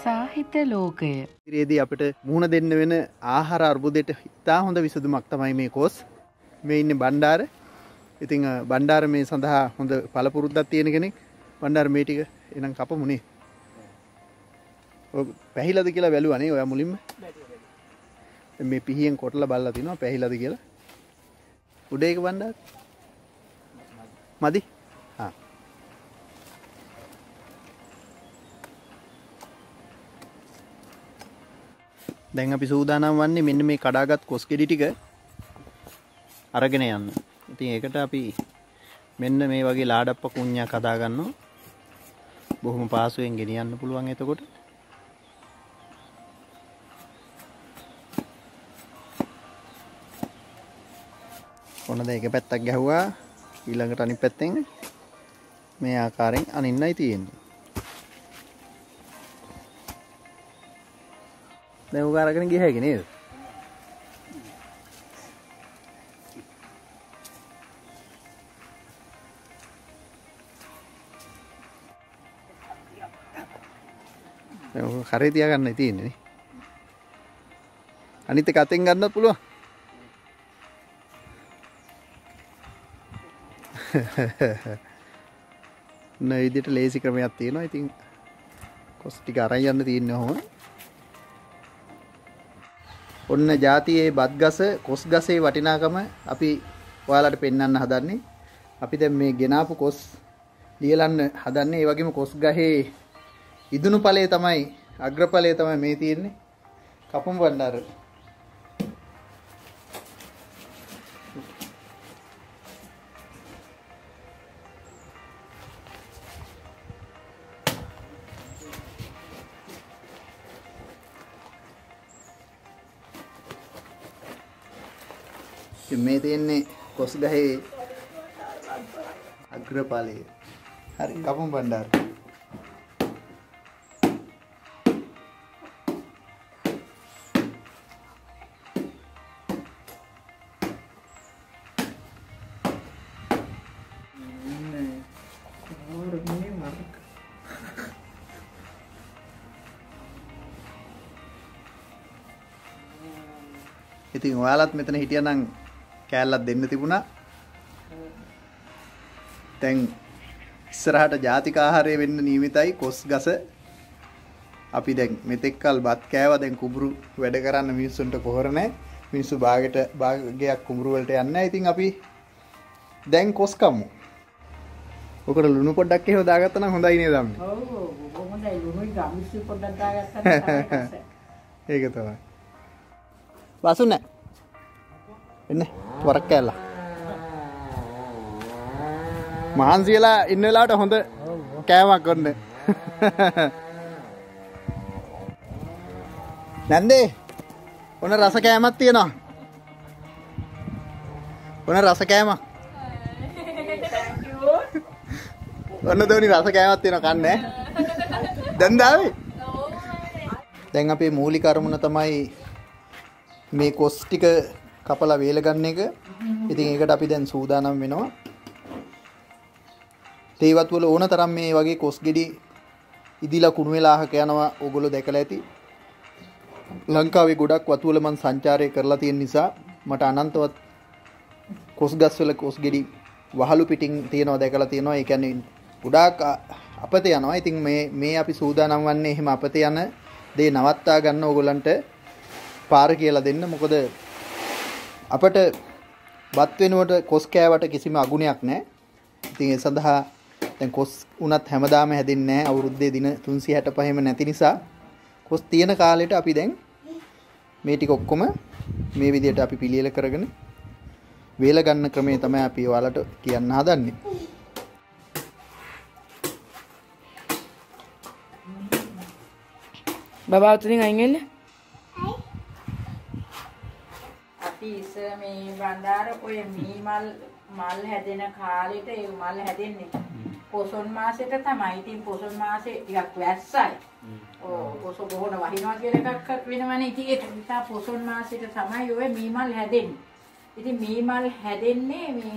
සාහිත්‍ය ලෝකය. ඉතින් අපිට මුහුණ දෙන්න වෙන ආහාර අර්බුදයට ඉතා හොඳ විසඳුමක් තමයි මේ කොස්. මේ ඉන්නේ බණ්ඩාර. ඉතින් බණ්ඩාර මේ සඳහා හොඳ පළපුරුද්දක් තියෙන කෙනෙක්. බණ්ඩාර මේ ටික එනම් කපමුනේ. ඔය පැහිලාද කියලා බැලුවා නේ ඔයා මුලින්ම. මේ පිහියෙන් කොටලා බලලා තිනවා පැහිලාද කියලා. උඩ ඒක බණ්ඩාර. මදි? ආ. දැන් අපි සූදානම් වන්නේ මෙන්න මේ කඩාගත් කොස් ගෙඩි ටික අරගෙන යන්න. ඉතින් ඒකට අපි මෙන්න මේ වගේ ලාඩප්ප කුණ්‍යක් හදා ගන්නවා. බොහොම පාසුවෙන් ගෙනියන්න පුළුවන් එතකොට. ඔන්න දැන් එක පැත්තක් ගැහුවා. ඊළඟට අනිත් පැත්තෙන් මේ ආකාරයෙන් අනින්නයි තියෙන්නේ. දැන් උගා අරගෙන ගිය හැකි නේද? දැන් උගා කරේ තියාගන්නයි තියෙන්නේ නේ. අනිත් එක අතෙන් ගන්නත් පුළුවන්. නෑ විදිහට ලේසි ක්‍රමයක් තියෙනවා. ඉතින් කොස් ටික අරන් යන්න තියෙන්නේ ඔහොම. ඔන්න ජාතියේ බත් ගස කොස් ගසේ වටිනාකම අපි ඔයාලට පෙන්වන්න හදන්නේ. අපි දැන් මේ ගෙනාපු කොස් ලියලන්න හදන්නේ. ඒ වගේම කොස් ගහේ ඉදුණු ඵලයේ තමයි අග්‍රඵලයේ තමයි මේ තියෙන්නේ. කපුම් බණ්ඩාර. මේ තියෙන්නේ කොස් ගහේ අග්‍රඵලයේ. හරි කපුම් බණ්ඩාර. ඉතින් ඔයාලත් මෙතන හිටියනම් කෑල්ලක් දෙන්න තිබුණා. දැන් ඉස්සරහට ජාතික ආහාරය වෙන්න නියමිතයි කොස් ගස. අපි දැන් මෙතෙක්කල් බත් කෑවා. දැන් කුඹුරු වැඩ කරන්න මිනිස්සුන්ට කොහොර නැහැ. මිනිස්සු භාගයක් කුඹුරු වලට යන්නේ නැහැ. ඉතින් අපි දැන් කොස් කමු. ඔකට ලුණු පොඩ්ඩක් එහෙම දාගත්තා නම් හොඳයි නේද අම්මේ? ඔව් හොඳයි. ලුණුයි ගම්මිස්සු පොඩ්ඩක් දාගත්තා නම් ඒක තමයි. වසුනේ එන්න වරක් කෑල්ලා. මහන්සියලා ඉන්න වෙලාවට හොඳ කෑමක් ඔන්න. නැන්දේ ඔන්න රස කෑමක් තියෙනවා. ඔන්න රස කෑමක්. ඔන්න දෝනි රස කෑමක් තියෙනවා කන්නේ. දැන් දාවේ. දැන් අපේ මූලික අරමුණ තමයි මේ කොස් ටික කපලා වේල ගන්න එක. ඉතින් ඒකට අපි දැන් සූදානම් වෙනවා. තේවත් වල ඕන තරම් මේ වගේ කොස් ගෙඩි ඉදිලා කුණු වෙලා අහක යනවා. ඕගොල්ලෝ දැකලා ඇති. ලංකාවේ ගොඩක් වතු වල මම සංචාරය කරලා තියෙන නිසා මට අනන්තවත් කොස් ගස් වල කොස් ගෙඩි වහලු පිටින් තියනවා දැකලා තියෙනවා. ඒ කියන්නේ ගොඩාක් අපත යනවා. ඉතින් මේ අපි සූදානම් වන්නේ එහෙම අපත යන දේ නවත්තා ගන්න ඕගොල්ලන්ට පාර කියලා දෙන්න. මොකද අපට බත් වෙනුවට කොස් කෑවට කිසිම අගුණයක් නැහැ. ඉතින් ඒ සඳහා දැන් කොස් උනත් හැමදාම හැදෙන්නේ නැහැ. අවුරුද්දේ දින 365ම නැති නිසා කොස් තියෙන කාලෙට අපි දැන් මේ ටික ඔක්කොම මේ විදිහට අපි පිළියෙල කරගෙන වේල ගන්න ක්‍රමය තමයි අපි ඔයාලට කියන්න හදන්නේ. බබා උතනින් අයින් වෙන්න. ඉස්සර මේ බණ්ඩාර ඔය මී මල් හැදෙන කාලෙට ඒ මල් හැදෙන්නේ පොසොන් මාසෙට තමයි. ඉතින් පොසොන් මාසේ ටිකක් වැස්සයි. පොසොන් බොහොම වහිනවා කියලා එකක් වෙනවනේ. ඉතින් ඒක නිසා පොසොන් මාසෙට තමයි ඔය මී මල් හැදෙන්නේ. ඉතින් මී මල් හැදෙන්නේ මේ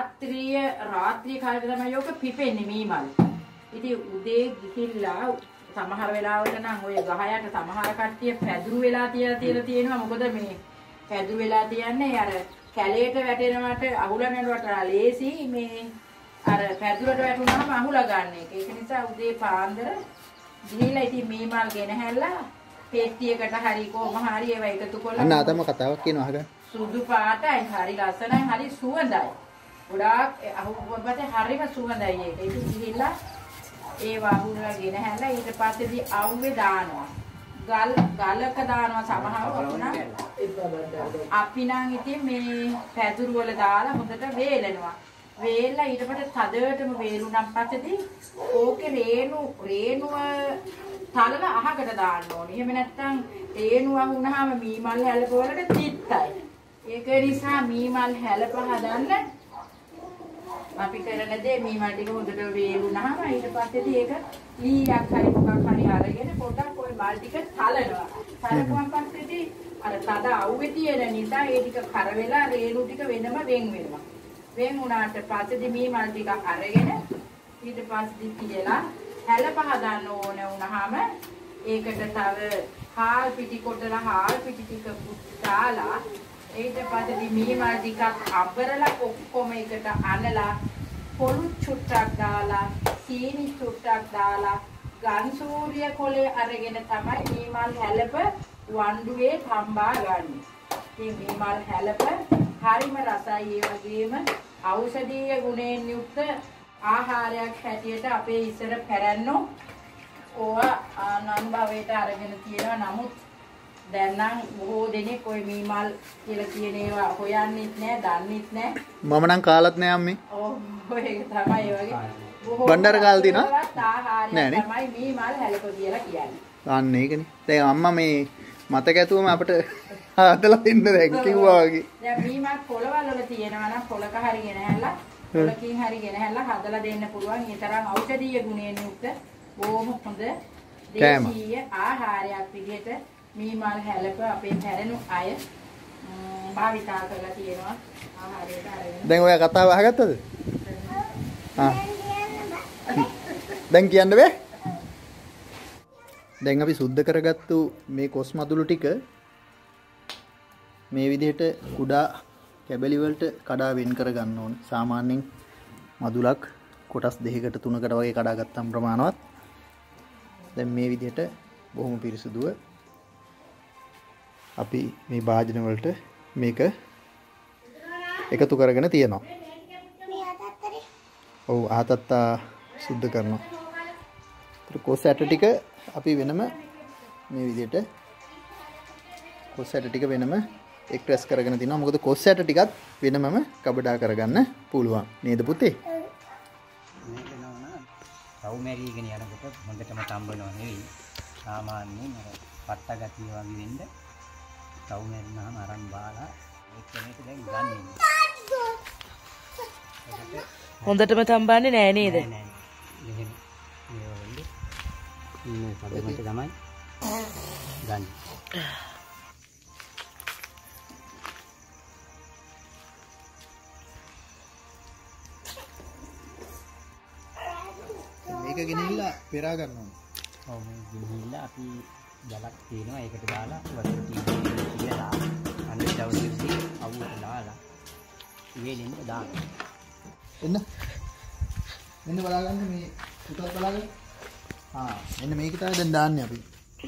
රාත්‍රී කාලේ තමයි ඔක පිපෙන්නේ මී මල්. ඉතින් උදේ ගිහිල්ලා සමහර වෙලාවට නම් ඔය ගහයට සමහර කට්ටිය පැදුරු වෙලා තියලා තියෙනවා. මොකද මේ පැදුරු වෙලා තියන්නේ අර කැලේට වැටෙනවට අහුල නැඩුවට ලේසි මේ අර පැදුරට වැටුනහම අහුල ගන්න එක. ඒක නිසා උදේ පාන්දර ගිහිල්ලා ඉතින් මේ මල් ගෙනහැල්ලා පෙට්ටියකට හරි කොහොම හරි ඒවා එකතු කරලා අන්න ආතම කතාවක් කියනවා අහගන්න. සුදු පාටයි හරි ලස්සනයි හරි සුවඳයි. ගොඩාක් අහුබබට හරිම සුවඳයි ඒක. ඉතින් ගිහිල්ලා ඒ වහුරලා ගෙනහැල්ලා ඊට පස්සේදී අවුවේ දානවා. ගලක දානවා සමහරව අපි නම් ඉතින් මේ පැදුරු වල දාලා හොඳට වේලනවා. වේලලා ඊට පස්සේ තදටම වේලුණන් පස්සේදී ඕකේ රේණුව තලලා අහකට දාන්න ඕනේ. එහෙම නැත්නම් රේණුව වුණාම මීමල් හැලප වලට තිත්තයි. ඒක නිසා මීමල් හැලප හදන්න අපි කරන දේ මීමල් ටික හොඳට වේලුණාම ඊට පස්සේදී ඒක ලීයක් හරි මොකක් හරි අරගෙන පොඩ්ඩක් ওই මල් ටික තලනවා. තලපුවන් පස්සේදී අර තද අවුවේ තියෙන නිසා ඒ ටික කර වෙලා රේණු ටික වෙනම වෙන් වෙනවා. වෙන් වුණාට පස්සේදී මීමල් ටික අරගෙන ඊට පස්සේදී තියලා හැලප හදන්න ඕන වුණාම ඒකට තව හාල් පිටි කොටලා හාල් පිටි ටික දාලා ඊට පස්සේදී මීමල් ටිකක් අබරලා ඔක්කොම එකට අනලා පොළු චුට්ටක් දාලා සීනි චුට්ටක් දාලා ගන්සූරිය කොලේ අරගෙන තමයි මීමල් හැලප වණ්ඩුවේ තම්බා ගන්න. මේ මීමල් හැලප හරිම රසයි ඒ වගේම ඖෂධීය ගුණයෙන් යුක්ත ආහාරයක් හැටියට අපේ ඉස්සර පැරැන්නෝ ඕවා නම් භවයට අරගෙන තියෙනවා. නමුත් දැන් නම් බොහෝ දෙනෙක් ওই මීමල් කියලා කියන ඒවා හොයන්නෙත් නෑ, දන්නෙත් නෑ. මම නම් කාලත් නෑ අම්මේ. ඔව් ඒක තමයි ඒ වගේ. බණ්ඩාර කාලේ දිනා ආහාරය තමයි මීමල් හැලප කියලා කියන්නේ. අන්න ඒකනේ. දැන් අම්මා මේ මතක ඇතුවම අපිට හදලා දෙන්න දැන් කිව්වා වගේ. දැන් මීමල් පොළවල් වල තියෙනවා නම් පොලක හරි ගෙනහැල්ලා පොලකින් හරි ගෙනහැල්ලා හදලා දෙන්න පුළුවන්. ඒ තරම් ඖෂධීය ගුණයෙන් යුක්ත බොහොම හොඳ දේශීය ආහාරයක් විදිහට මීමල් හැලප අපේ පැරණි අය භාවිතා කරලා තියෙනවා ආහාරයට අරගෙන. දැන් ඔයා කතාව අහගත්තද? දැන් කියන්න බෑ. දැන් අපි සුද්ධ කරගත්තු මේ කොස් මදුළු ටික මේ විදිහට කුඩා කැබලි වලට කඩා වෙන් කර ගන්න ඕන. සාමාන්‍යයෙන් මදුලක් කොටස් දෙකකට තුනකට වගේ කඩා ගත්තම් ප්‍රමාණවත්. දැන් මේ විදිහට බොහොම පිරිසුදුව අපි මේ භාජන වලට මේක එකතු කරගෙන තියෙනවා. ඔව් ආතත්තා සුද්ධ කරනවා. කොස් ඇට ටික අපි වෙනම මේ විදිහට කොස් ඇට ටික වෙනම එක්ස්ප්‍රෙස් කරගෙන තිනවා. මොකද කොස් ඇට ටිකත් වෙනමම කබඩා කරගන්න පුළුවන් නේද පුතේ? මේක නෝනා රව් මැරීගෙන යනකොට හොඳටම තම්බනවා නෙවෙයි. සාමාන්‍යයෙන් අර පට්ට ගතිය වගේ වෙන්න රව් මැරිනාම අරන් බාලා ඒක මේක දැන් ගන්නෙ. හොඳටම තම්බන්නේ නෑ නේද? නෑ. මෙහෙම මේ පදමට තමයි ගන්න. මේක ගෙනිහිල්ලා පෙරා ගන්නවා. ඔව් මේ ගෙනිහිල්ලා අපි ජලක් තියෙනවා ඒකට දාලා වතුර තියලා අනිත් දවසේදී අවුවට දාලා වේලෙන්න දානවා. එන්න බලාගන්න මේ පුතත් බලාගන්න. එන්න මේක තමයි දැන් දාන්නේ අපි.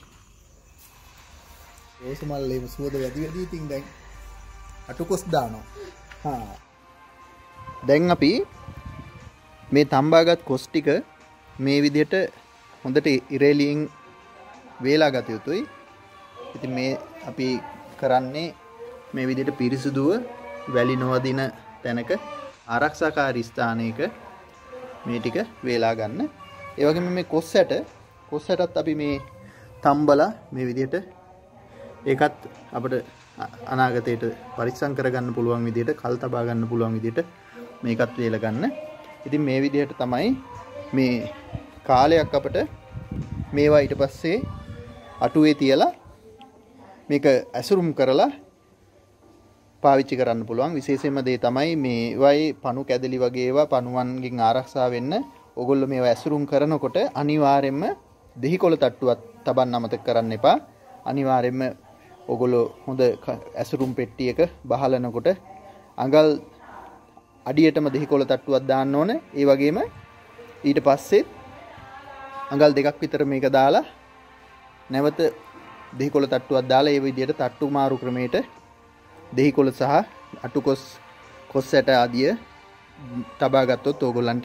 රෝස මල්ලේම සුවඳ වැඩි ඉතින් දැන් අටුකොස් දානවා. දැන් අපි මේ තම්බාගත් කොස් ටික මේ විදිහට හොඳට ඉරේලියෙන් වේලා ගත යුතුයි. ඉතින් මේ අපි කරන්නේ මේ විදිහට පිරිසුදුව වැලි නොවදින තැනක ආරක්ෂාකාරී ස්ථානයක මේ ටික වේලා ගන්න. ඒ වගේම මේ කොස් ඇටත් අපි මේ තම්බලා මේ විදිහට ඒකත් අපිට අනාගතයට පරිස්සම් කරගන්න පුළුවන් විදිහට කල් තබා ගන්න පුළුවන් විදිහට මේකත් වේලා ගන්න. ඉතින් මේ විදිහට තමයි මේ කාලයක් අපිට මේවා ඊට පස්සේ අටුවේ තියලා මේක ඇසුරුම් කරලා පාවිච්චි කරන්න පුළුවන්. විශේෂයෙන්ම දේ තමයි මේ වයි පණු කැදලි වගේ ඒවා පණුවන්ගෙන් ආරක්ෂා වෙන්න ඕගොල්ලෝ මේවා ඇසුරුම් කරනකොට අනිවාර්යයෙන්ම දෙහිකොළ තට්ටුවත් තබන්න අමතක කරන්න එපා. අනිවාර්යයෙන්ම ඔයගොල්ලෝ හොඳ ඇසුරුම් පෙට්ටියක බහලනකොට අඟල් අඩියටම දෙහිකොළ තට්ටුවක් දාන්න ඕනේ. ඒ වගේම ඊට පස්සේ අඟල් දෙකක් විතර මේක දාලා නැවත දෙහිකොළ තට්ටුවක් දාලා ඒ විදිහට තට්ටු මාරු ක්‍රමයට දෙහිකොළ සහ අටුකොස් කොස් ඇට ආදිය තබා ගත්තොත් ඕගොල්ලන්ට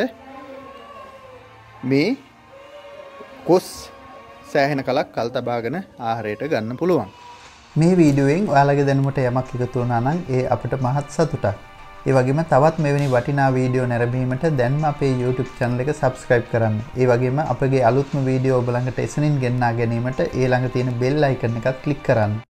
මේ කොස් සෑහෙන කලක් කල් තබාගෙන ආහාරයට ගන්න පුළුවන්. මේ වීඩියෝවෙන් ඔයාලගේ දැනුමට යමක් එකතු වුණා නම් ඒ අපිට මහත් සතුටක්. ඒ වගේම තවත් මෙවැනි වටිනා වීඩියෝ නැරඹීමට දැන්ම අපේ YouTube channel එක subscribe කරන්න. ඒ වගේම අපගේ අලුත්ම වීඩියෝ ඔබ ළඟට එසනින් ගෙන්වා ගැනීමට ඒ ළඟ තියෙන bell icon එකත් click කරන්න.